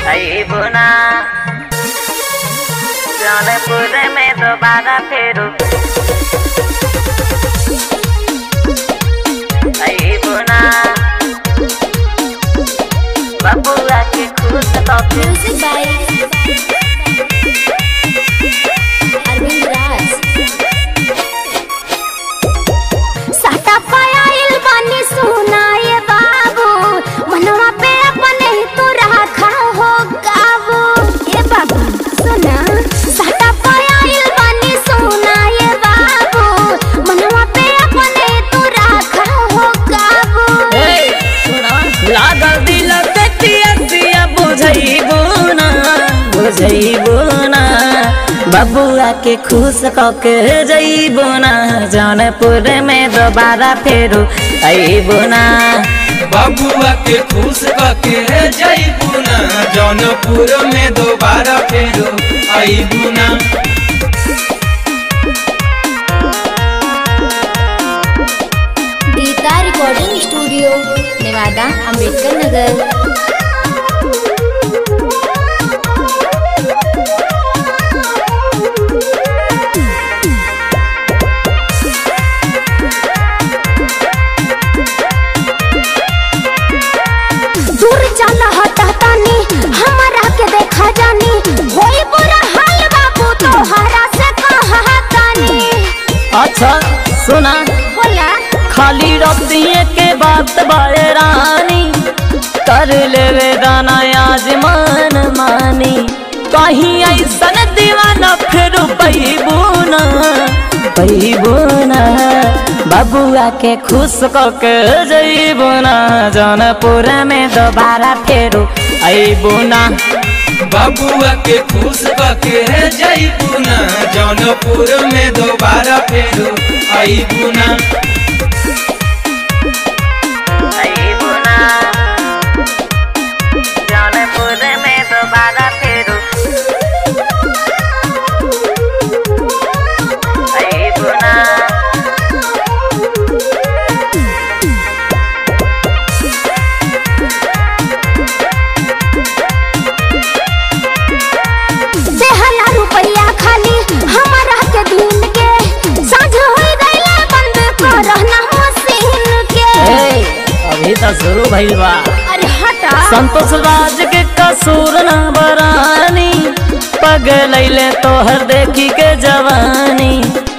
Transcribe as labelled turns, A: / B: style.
A: बुना जौनपुर में दोबारा फेरू बुना बबुआ के खुश म्यूजिक बाय अरविंद राज।
B: साटा पायल बानी सुनाए बाबू मनवा पे अपने तो रखा हो काबू। ए बाबू सुना साटा पायल बानी सुनाए बाबू मनवा पे अपने तो रखा हो काबू।
A: सुना लागल दिल पे तिया बुझैबो ना बबुआ के खुश कके जइबो ना जौनपुर में दोबारा फेरू अइबो ना।
C: बबुआ के खुश कके जइबो ना जौनपुर में दोबारा फेरू अइबो ना।
B: Geeta recording studio Nevada Ambedkar Nagar. दूर चला हटातानी हमारा के देखा जानी होई बुरा हाल बाबू तोहरा से कहतानी।
A: अच्छा सुना
B: बोला
A: खाली रतिये के बात बाए रानी कर लेवे दाना आज मन मानी कहीं ऐसन दीवाना फिर पैबू ना बबुआ के खुश कके जइबो ना जौनपुर में दोबारा फेरू अइबो ना।
C: बबुआ के खुश कके जइबो ना जौनपुर में दोबारा फेरू अइबो ना।
A: जौनपुर में दोबारा फेरू अइबो ना।
B: देहला रुपया खाली हमारा के दिन के साझ होई गइले बंद करना मशीन के।
A: अभी तो शुरू भइल बा।
B: अरे हटा
A: संतोष राज के कसूर ना बरानी पगलैले तोहर देखी के जवानी